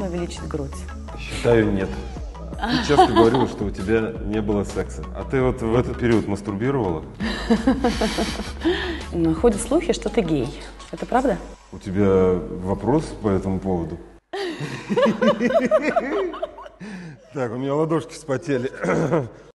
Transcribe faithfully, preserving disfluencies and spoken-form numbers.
нужно увеличить грудь? Считаю, нет. Ты часто говорила, что у тебя не было секса. А ты вот в этот период мастурбировала? Ну, ходят слухи, что ты гей. Это правда? У тебя вопрос по этому поводу? Так, у меня ладошки вспотели.